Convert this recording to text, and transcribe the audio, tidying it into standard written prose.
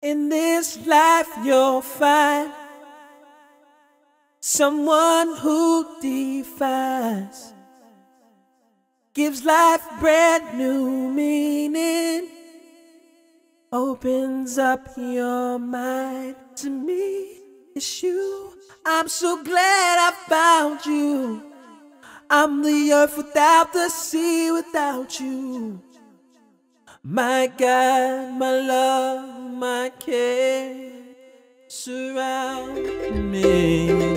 In this life you'll find someone who defines, gives life brand new meaning, opens up your mind. To me, it's you. I'm so glad I found you. I'm the earth without the sea without you. My God, my love, my care surround me.